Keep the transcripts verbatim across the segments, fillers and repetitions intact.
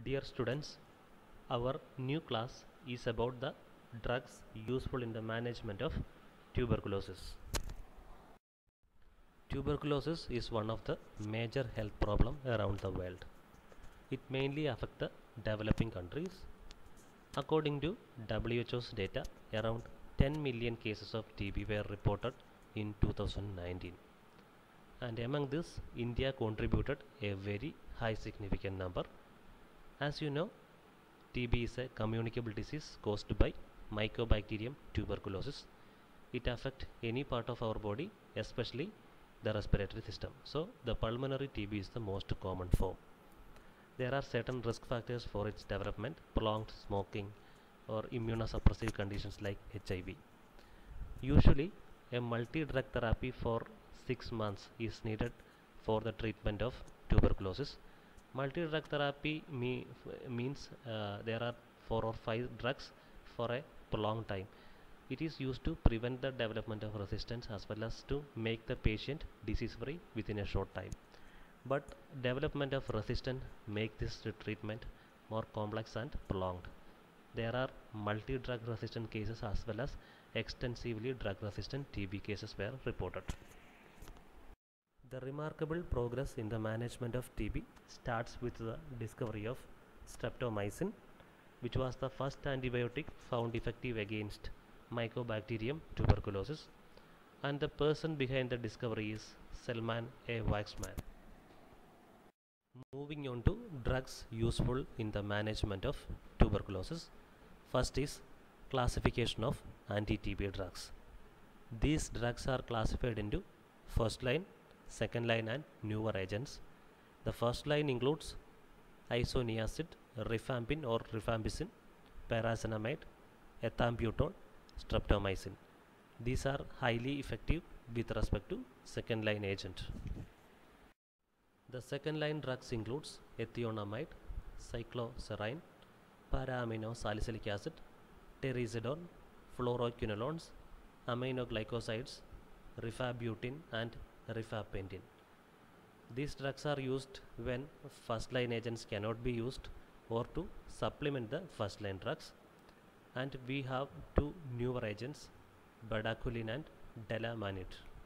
Dear students, our new class is about the drugs useful in the management of tuberculosis. Tuberculosis is one of the major health problems around the world. It mainly affects the developing countries. According to W H O's data, around ten million cases of T B were reported in two thousand nineteen. And among this, India contributed a very high significant number. As you know, T B is a communicable disease caused by Mycobacterium tuberculosis. It affects any part of our body, especially the respiratory system. So, the pulmonary T B is the most common form. There are certain risk factors for its development: prolonged smoking or immunosuppressive conditions like H I V. Usually, a multi-drug therapy for six months is needed for the treatment of tuberculosis. Multi-drug therapy me, means uh, there are four or five drugs for a prolonged time. It is used to prevent the development of resistance as well as to make the patient disease-free within a short time. But development of resistance make this treatment more complex and prolonged. There are multi-drug resistant cases as well as extensively drug resistant T B cases were reported. The remarkable progress in the management of T B starts with the discovery of streptomycin, which was the first antibiotic found effective against Mycobacterium tuberculosis, and the person behind the discovery is Selman A. Waxman. Moving on to drugs useful in the management of tuberculosis. First is classification of anti-T B drugs. These drugs are classified into first line, second line and newer agents. The first line includes isoniazid, rifampin or rifampicin, pyrazinamide, ethambutol, streptomycin. These are highly effective with respect to second line agent. The second line drugs includes ethionamide, cycloserine, para-amino salicylic acid, terizidone, fluoroquinolones, aminoglycosides, rifabutin and rifampicin. These drugs are used when first line agents cannot be used or to supplement the first line drugs. And we have two newer agents, bedaquiline and delamanid.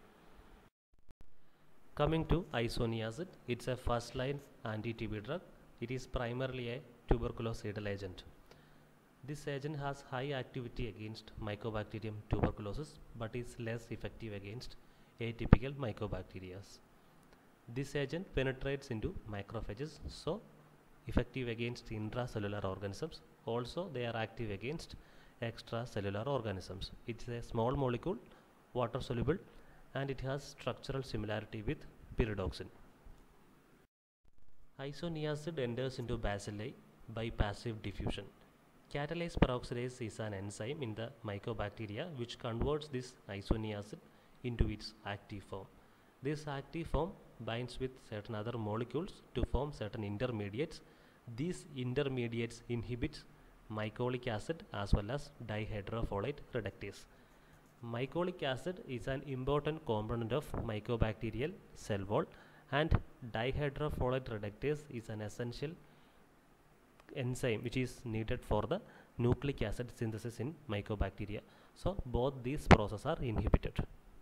Coming to isoniazid, it's a first line anti-T B drug. It is primarily a tuberculocidal agent. This agent has high activity against Mycobacterium tuberculosis but is less effective against atypical mycobacteria. This agent penetrates into macrophages, so effective against intracellular organisms. Also, they are active against extracellular organisms. It is a small molecule, water soluble, and it has structural similarity with pyridoxine. Isoniazid enters into bacilli by passive diffusion. Catalase peroxidase is an enzyme in the mycobacteria which converts this isoniazid into its active form. This active form binds with certain other molecules to form certain intermediates. These intermediates inhibit mycolic acid as well as dihydrofolate reductase. Mycolic acid is an important component of mycobacterial cell wall, and dihydrofolate reductase is an essential enzyme which is needed for the nucleic acid synthesis in mycobacteria. So both these processes are inhibited.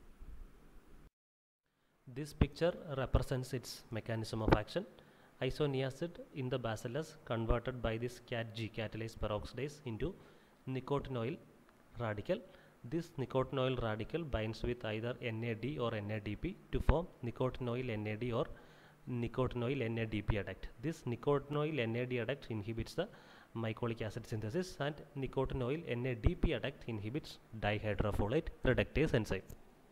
This picture represents its mechanism of action. Isoniazid in the bacillus converted by this C A T G, catalase peroxidase, into nicotinoyl radical. This nicotinoyl radical binds with either N A D or N A D P to form nicotinoyl N A D or nicotinoyl N A D P adduct. This nicotinoyl N A D adduct inhibits the mycolic acid synthesis, and nicotinoyl N A D P adduct inhibits dihydrofolate reductase enzyme.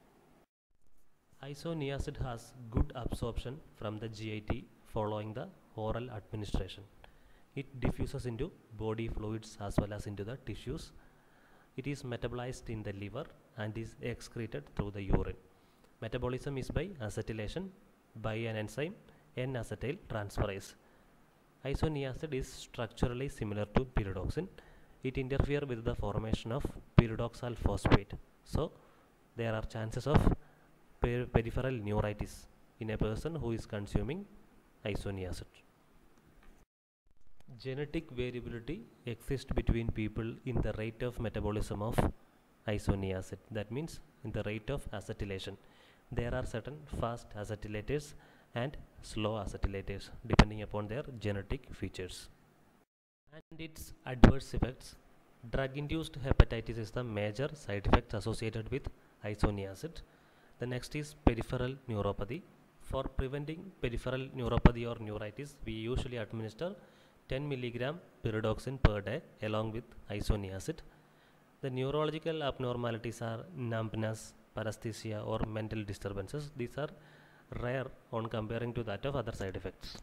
Isoniazid has good absorption from the G I T following the oral administration. It diffuses into body fluids as well as into the tissues. It is metabolized in the liver and is excreted through the urine. Metabolism is by acetylation by an enzyme N-acetyl transferase. Isoniazid is structurally similar to pyridoxine. It interferes with the formation of pyridoxal phosphate. So, there are chances of per peripheral neuritis in a person who is consuming isoniazid. Genetic variability exists between people in the rate of metabolism of isoniazid. That means in the rate of acetylation. There are certain fast acetylators and slow acetylators depending upon their genetic features. And its adverse effects. Drug-induced hepatitis is the major side effect associated with isoniazid. The next is peripheral neuropathy. For preventing peripheral neuropathy or neuritis, we usually administer ten milligram pyridoxine per day along with isoniazid. The neurological abnormalities are numbness, paresthesia or mental disturbances. These are rare on comparing to that of other side effects.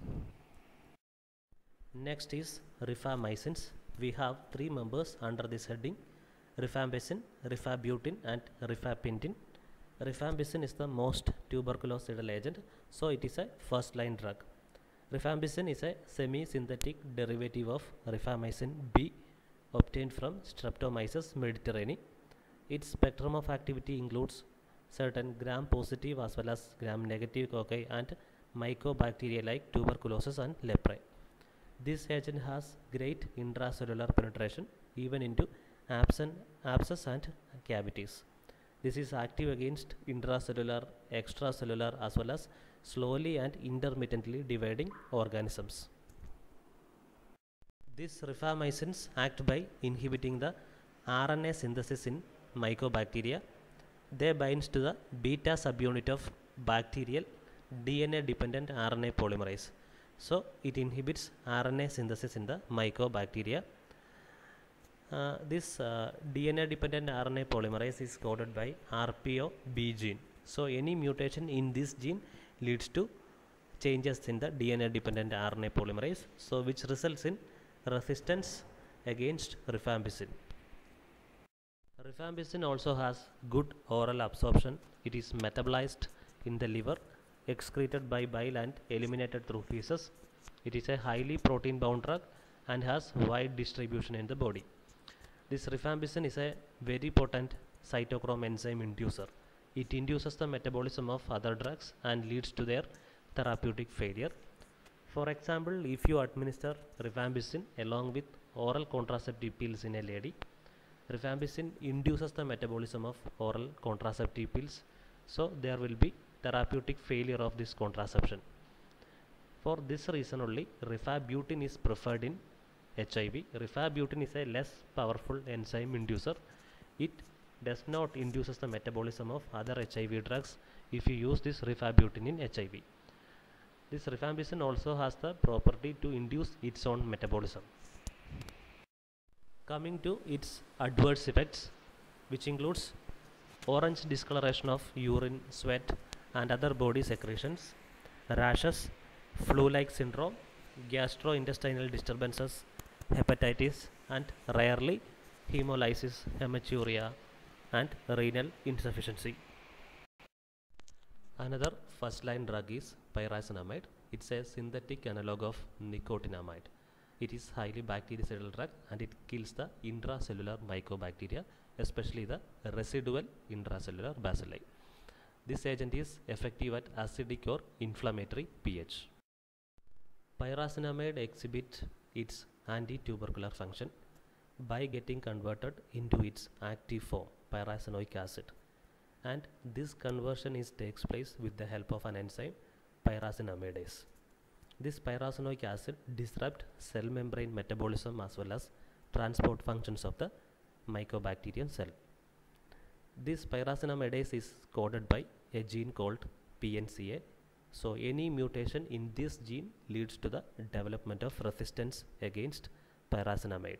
Next is rifamycins. We have three members under this heading: rifampicin, rifabutin and rifampicin. Rifampicin is the most tuberculocidal agent, so it is a first line drug. Rifampicin is a semi-synthetic derivative of rifamycin B obtained from Streptomyces mediterranei. Its spectrum of activity includes certain gram-positive as well as gram-negative cocci and mycobacteria like tuberculosis and leprae. This agent has great intracellular penetration even into abscess and cavities. This is active against intracellular, extracellular as well as slowly and intermittently dividing organisms. These rifamycins act by inhibiting the R N A synthesis in mycobacteria. They bind to the beta subunit of bacterial D N A dependent R N A polymerase. So it inhibits R N A synthesis in the mycobacteria. Uh, this uh, D N A dependent R N A polymerase is coded by R P O B gene. So any mutation in this gene leads to changes in the D N A dependent R N A polymerase, so which results in resistance against rifampicin. Rifampicin also has good oral absorption. It is metabolized in the liver, excreted by bile and eliminated through feces. It is a highly protein bound drug and has wide distribution in the body. This rifampicin is a very potent cytochrome enzyme inducer. It induces the metabolism of other drugs and leads to their therapeutic failure. For example, if you administer rifampicin along with oral contraceptive pills in a lady, rifampicin induces the metabolism of oral contraceptive pills, so there will be therapeutic failure of this contraception. For this reason only, rifabutin is preferred in H I V. Rifabutin is a less powerful enzyme inducer. It does not induces the metabolism of other H I V drugs if you use this rifabutin in H I V. This rifampicin also has the property to induce its own metabolism. Coming to its adverse effects, which includes orange discoloration of urine, sweat and other body secretions, rashes, flu-like syndrome, gastrointestinal disturbances, hepatitis and rarely hemolysis, hematuria and renal insufficiency. Another first line drug is pyrazinamide. It's a synthetic analog of nicotinamide. It is highly bactericidal drug and it kills the intracellular mycobacteria, especially the residual intracellular bacilli. This agent is effective at acidic or inflammatory pH. Pyrazinamide exhibits its anti-tubercular function by getting converted into its active form, pyrazinoic acid, and this conversion is takes place with the help of an enzyme, pyrazinamidase. This pyrazinoic acid disrupts cell membrane metabolism as well as transport functions of the mycobacterium cell. This pyrazinamidase is coded by a gene called P N C A. So any mutation in this gene leads to the development of resistance against pyrazinamide.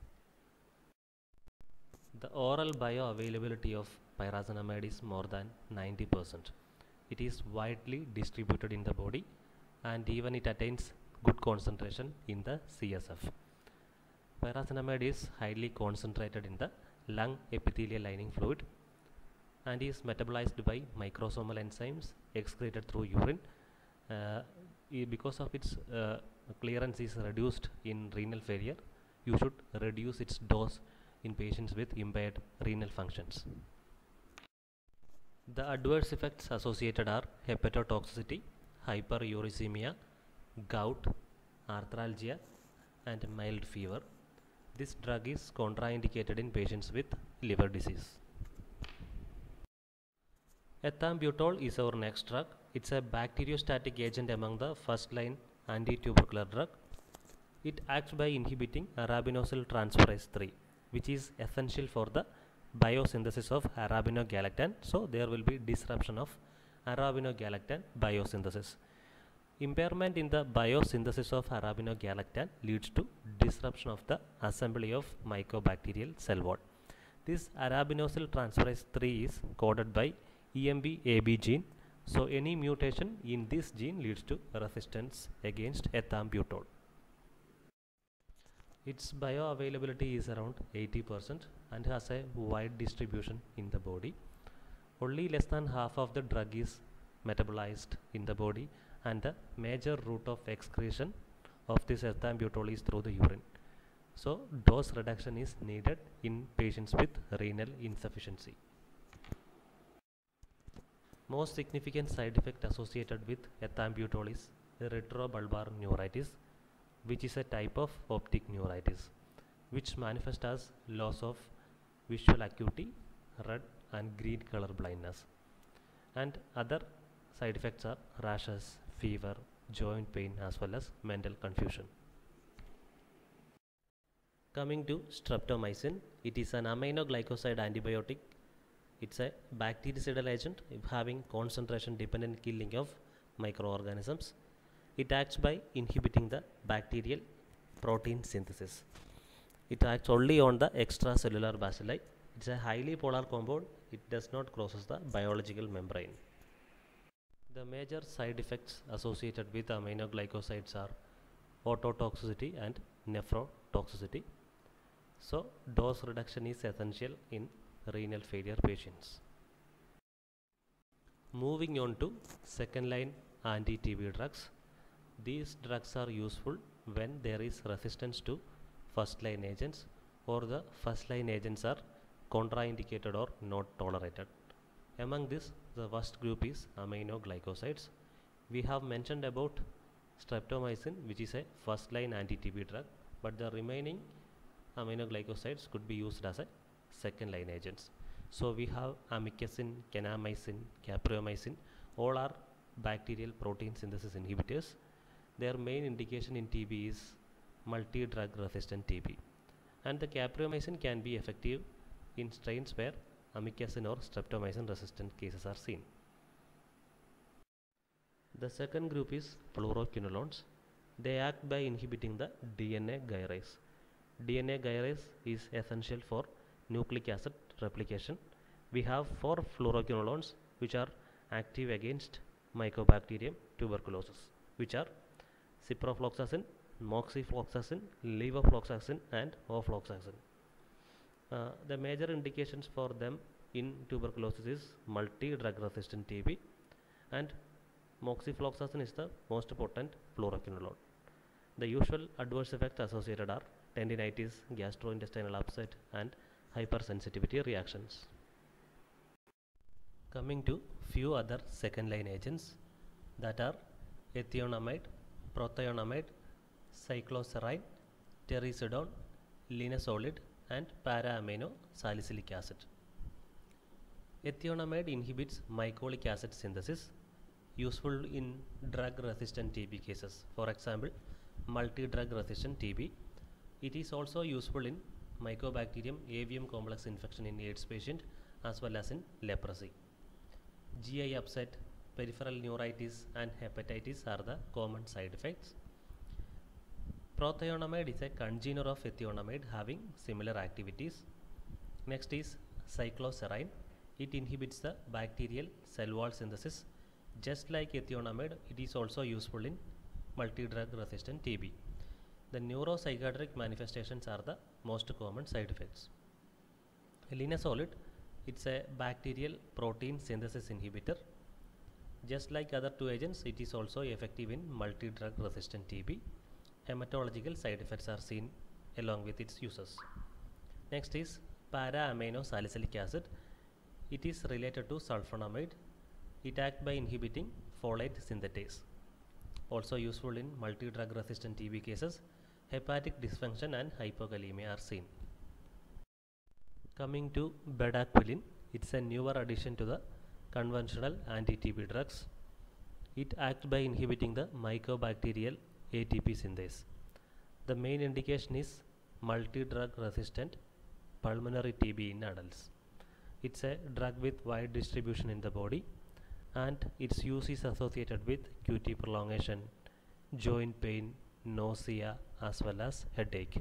The oral bioavailability of pyrazinamide is more than ninety percent. It is widely distributed in the body and even it attains good concentration in the C S F. Pyrazinamide is highly concentrated in the lung epithelial lining fluid and is metabolized by microsomal enzymes excreted through urine. Uh, because of its uh, clearance is reduced in renal failure, you should reduce its dose in patients with impaired renal functions. The adverse effects associated are hepatotoxicity, hyperuricemia, gout, arthralgia, and mild fever. This drug is contraindicated in patients with liver disease. Ethambutol is our next drug. It's a bacteriostatic agent among the first line anti-tubercular drug. It acts by inhibiting arabinosyl transferase three, which is essential for the biosynthesis of arabinogalactan. So there will be disruption of arabinogalactan biosynthesis. Impairment in the biosynthesis of arabinogalactan leads to disruption of the assembly of mycobacterial cell wall. This arabinosyl transferase three is coded by E M B A B gene. So any mutation in this gene leads to resistance against ethambutol. Its bioavailability is around eighty percent and has a wide distribution in the body. Only less than half of the drug is metabolized in the body, and the major route of excretion of this ethambutol is through the urine. So dose reduction is needed in patients with renal insufficiency. Most significant side effect associated with ethambutol is retrobulbar neuritis, which is a type of optic neuritis, which manifests as loss of visual acuity, red and green color blindness. And other side effects are rashes, fever, joint pain, as well as mental confusion. Coming to streptomycin, it is an aminoglycoside antibiotic. It's a bactericidal agent having concentration dependent killing of microorganisms. It acts by inhibiting the bacterial protein synthesis. It acts only on the extracellular bacilli. It's a highly polar compound. It does not cross the biological membrane. The major side effects associated with aminoglycosides are ototoxicity and nephrotoxicity. So dose reduction is essential in renal failure patients. Moving on to second line anti-T B drugs. These drugs are useful when there is resistance to first line agents, or the first line agents are contraindicated or not tolerated. Among this, the first group is aminoglycosides. We have mentioned about streptomycin, which is a first line anti-T B drug, but the remaining aminoglycosides could be used as a second line agents. So we have amikacin, kanamycin, capreomycin, all are bacterial protein synthesis inhibitors. Their main indication in T B is multi-drug resistant T B, and the capreomycin can be effective in strains where amikacin or streptomycin resistant cases are seen. The second group is fluoroquinolones. They act by inhibiting the D N A gyrase. D N A gyrase is essential for nucleic acid replication. We have four fluoroquinolones which are active against Mycobacterium tuberculosis, which are ciprofloxacin, moxifloxacin, levofloxacin and ofloxacin. Uh, the major indications for them in tuberculosis is multi-drug resistant T B, and moxifloxacin is the most potent fluoroquinolone. The usual adverse effects associated are tendinitis, gastrointestinal upset and hypersensitivity reactions. Coming to few other second line agents, that are ethionamide, prothionamide, cycloserine, terisiodone, linezolid and para-amino salicylic acid. Ethionamide inhibits mycolic acid synthesis, useful in drug resistant T B cases, for example multi-drug resistant T B. It is also useful in Mycobacterium avium complex infection in AIDS patient as well as in leprosy. G I upset, peripheral neuritis and hepatitis are the common side effects. Prothionamide is a congener of ethionamide having similar activities. Next is cycloserine. It inhibits the bacterial cell wall synthesis. Just like ethionamide, it is also useful in multi-drug resistant T B. The neuropsychiatric manifestations are the most common side effects. Linezolid, it's a bacterial protein synthesis inhibitor. Just like other two agents, it is also effective in multi-drug resistant T B. Hematological side effects are seen along with its uses. Next is para-amino salicylic acid. It is related to sulfonamide. It acts by inhibiting folate synthetase. Also useful in multi-drug resistant T B cases. Hepatic dysfunction and hypokalemia are seen. Coming to bedaquiline, it's a newer addition to the conventional anti-T B drugs. It acts by inhibiting the mycobacterial A T P synthase. The main indication is multi-drug resistant pulmonary T B in adults. It's a drug with wide distribution in the body, and its use is associated with Q T prolongation, joint pain, nausea, as well as headache.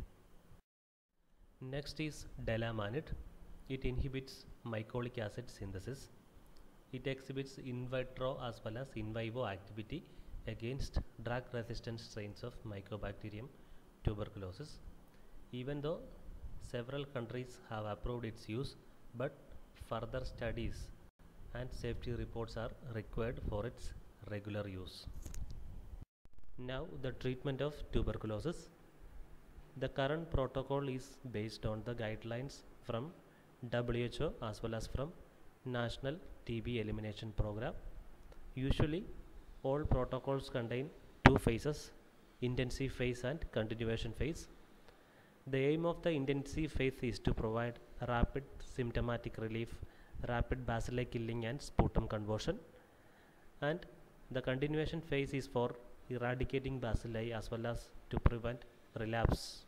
Next is delamanid. It inhibits mycolic acid synthesis. It exhibits in vitro as well as in vivo activity against drug-resistant strains of Mycobacterium tuberculosis. Even though several countries have approved its use, but further studies and safety reports are required for its regular use. Now, the treatment of tuberculosis. The current protocol is based on the guidelines from W H O as well as from National T B Elimination Program. Usually, all protocols contain two phases, intensive phase and continuation phase. The aim of the intensive phase is to provide rapid symptomatic relief, rapid bacilli killing and sputum conversion, and the continuation phase is for eradicating bacilli as well as to prevent relapse.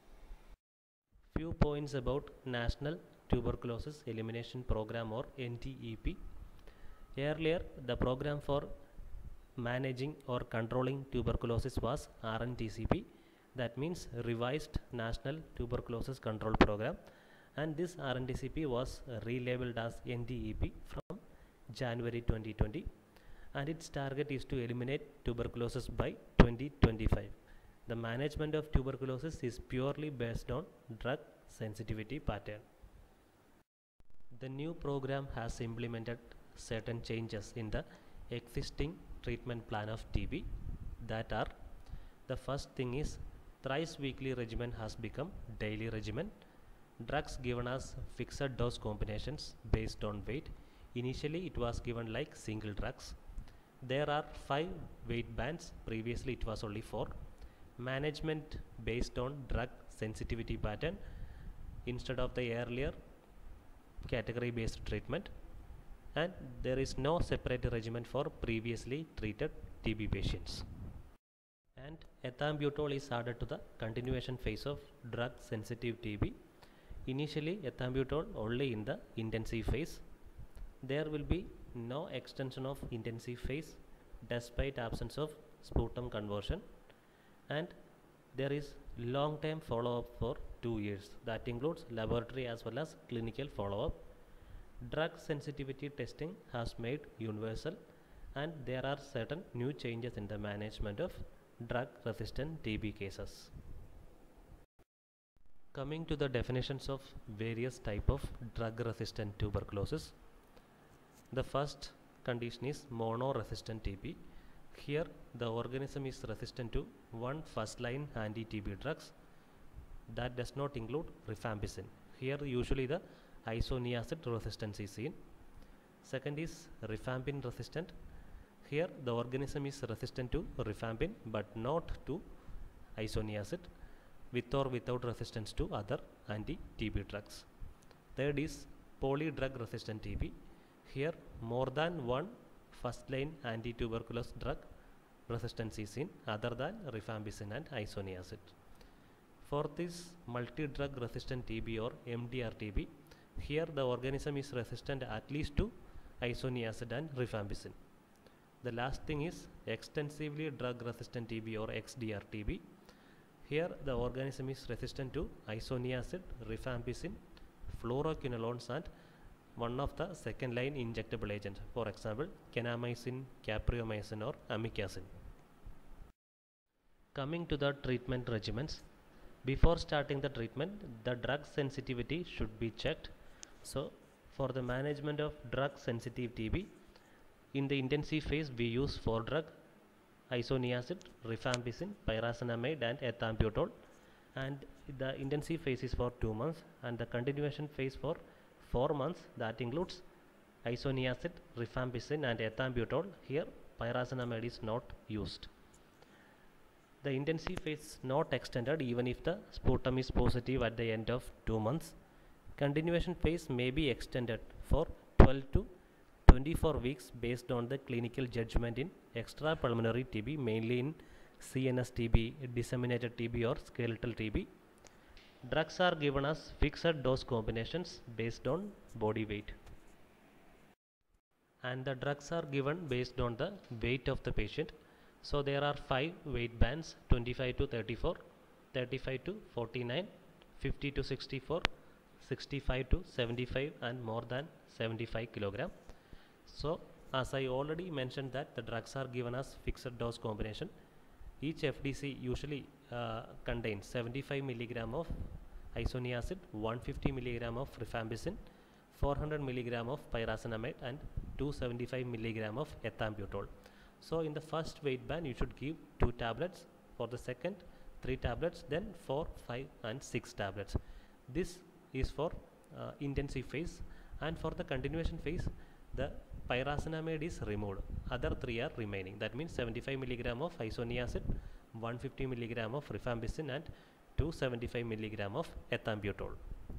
Few points about National Tuberculosis Elimination Program or N T E P. Earlier, the program for managing or controlling tuberculosis was R N T C P, that means Revised National Tuberculosis Control Program, and this R N T C P was relabeled as N T E P from January twenty twenty, and its target is to eliminate tuberculosis by twenty twenty-five. The management of tuberculosis is purely based on drug sensitivity pattern. The new program has implemented certain changes in the existing treatment plan of T B, that are: the first thing is thrice weekly regimen has become daily regimen. Drugs given as fixed dose combinations based on weight. Initially it was given like single drugs. There are five weight bands, previously it was only four. Management based on drug sensitivity pattern instead of the earlier category based treatment, and there is no separate regimen for previously treated T B patients. And ethambutol is added to the continuation phase of drug sensitive T B. Initially ethambutol only in the intensive phase. There will be no extension of intensive phase despite absence of sputum conversion, and there is long term follow up for two years, that includes laboratory as well as clinical follow up. Drug sensitivity testing has made universal, and there are certain new changes in the management of drug resistant T B cases. Coming to the definitions of various type of drug resistant tuberculosis. The first condition is mono-resistant T B. Here the organism is resistant to one first line anti-T B drugs. That does not include rifampicin. Here usually the isoniazid resistance is seen. Second is rifampin resistant. Here the organism is resistant to rifampin but not to isoniazid, with or without resistance to other anti-T B drugs. Third is polydrug resistant T B. Here more than one first line anti-tuberculous drug resistance is seen other than rifampicin and isoniazid. Fourth is multi-drug resistant T B or M D R T B. Here the organism is resistant at least to isoniazid and rifampicin. The last thing is extensively drug resistant T B or X D R T B. Here the organism is resistant to isoniazid, rifampicin, fluoroquinolones and one of the second line injectable agents, for example kanamycin, capreomycin or amikacin. Coming to the treatment regimens, before starting the treatment the drug sensitivity should be checked. So for the management of drug sensitive T B, in the intensive phase we use four drug: isoniazid, rifampicin, pyrazinamide and ethambutol, and the intensive phase is for two months and the continuation phase for four months. That includes isoniazid, rifampicin and ethambutol. Here pyrazinamide is not used. The intensive phase not extended even if the sputum is positive at the end of two months. Continuation phase may be extended for twelve to twenty-four weeks based on the clinical judgment in extrapulmonary T B, mainly in C N S T B, disseminated T B or skeletal T B. Drugs are given as fixed dose combinations based on body weight. And the drugs are given based on the weight of the patient. So there are five weight bands: twenty-five to thirty-four, thirty-five to forty-nine, fifty to sixty-four, sixty-five to seventy-five, and more than seventy-five kilogram. So as I already mentioned that the drugs are given as fixed dose combination. Each F D C usually uh, contains seventy-five milligram of isoniazid, one hundred fifty milligram of rifampicin, four hundred milligram of pyrazinamide, and two hundred seventy-five milligram of ethambutol. So in the first weight band you should give two tablets, for the second three tablets, then four, five and six tablets. This is for uh, intensive phase, and for the continuation phase the pyrazinamide is removed, other three are remaining. That means seventy-five milligram of isoniazid, one hundred fifty milligram of rifampicin and two hundred seventy-five milligram of ethambutol.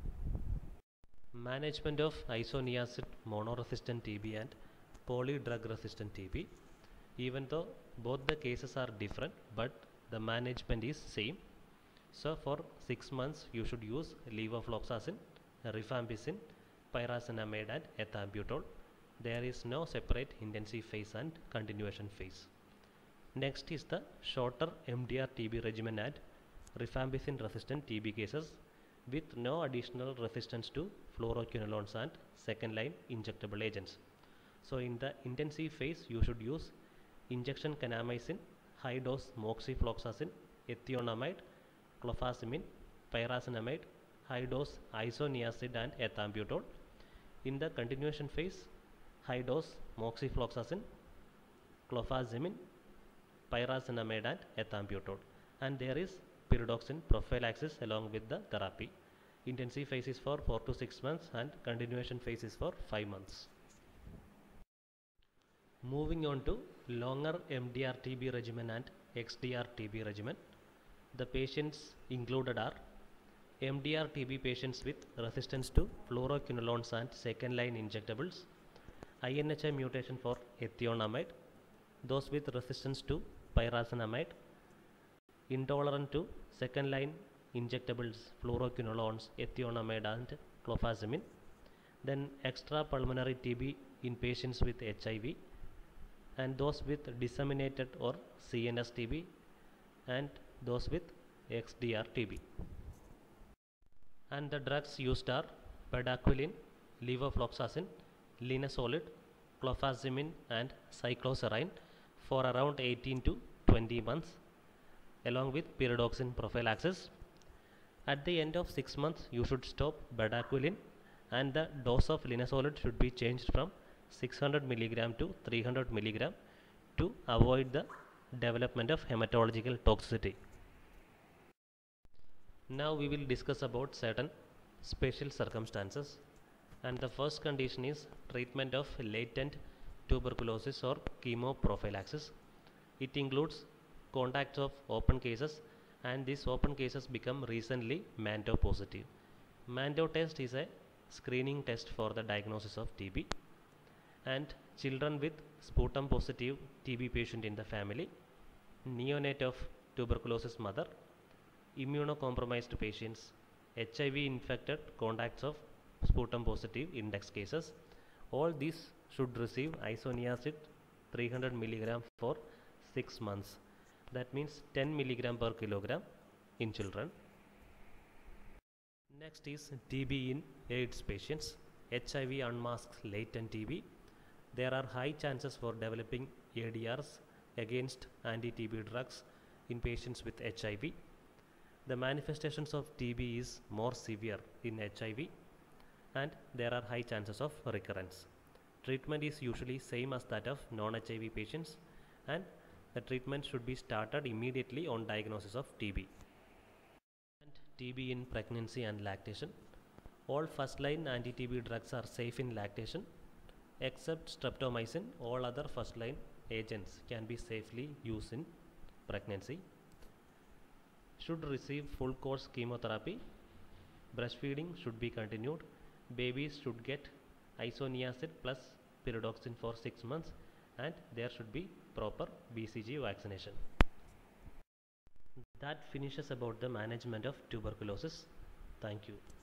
Management of isoniazid monoresistant T B and polydrug resistant T B. Even though both the cases are different, but the management is same. So for six months you should use levofloxacin, rifampicin, pyrazinamide and ethambutol. There is no separate intensive phase and continuation phase. Next is the shorter M D R T B regimen and rifampicin resistant T B cases with no additional resistance to fluoroquinolones and second line injectable agents. So in the intensive phase you should use injection kanamycin, high dose moxifloxacin, ethionamide, clofazimine, pyrazinamide, high dose isoniazid and ethambutol. In the continuation phase, high dose moxifloxacin, clofazimine, pyrazinamide and ethambutol, and there is pyridoxine prophylaxis along with the therapy. Intensive phase is for four to six months and continuation phase is for five months. Moving on to longer M D R T B regimen and X D R T B regimen. The patients included are M D R T B patients with resistance to fluoroquinolones and second line injectables, I N H I mutation for ethionamide, those with resistance to pyrazinamide, intolerant to second line injectables, fluoroquinolones, ethionamide and clofazimine, then extrapulmonary T B in patients with H I V, and those with disseminated or C N S T B, and those with X D R T B. And the drugs used are bedaquiline, levofloxacin, linezolid, clofazimine and cycloserine for around eighteen to twenty months along with pyridoxine prophylaxis. At the end of six months you should stop bedaquiline and the dose of linezolid should be changed from six hundred milligram to three hundred milligram to avoid the development of hematological toxicity. Now we will discuss about certain special circumstances, and the first condition is treatment of latent tuberculosis or chemoprophylaxis. It includes contacts of open cases, and these open cases become recently Mantoux positive. Mantoux test is a screening test for the diagnosis of T B, and children with sputum positive T B patient in the family, neonate of tuberculosis mother, immunocompromised patients, H I V infected contacts of sputum positive index cases, all these should receive isoniazid three hundred milligram for six months. That means ten milligram per kilogram in children. Next is T B in AIDS patients. H I V unmasks latent T B. There are high chances for developing A D Rs against anti-T B drugs in patients with H I V. The manifestations of T B is more severe in H I V, and there are high chances of recurrence. Treatment is usually same as that of non-H I V patients, and the treatment should be started immediately on diagnosis of T B. And T B in pregnancy and lactation. All first-line anti-T B drugs are safe in lactation. Except streptomycin, all other first-line agents can be safely used in pregnancy. should receive full course chemotherapy. Breastfeeding should be continued. Babies should get isoniazid plus pyridoxine for six months, and there should be proper B C G vaccination. That finishes about the management of tuberculosis. Thank you.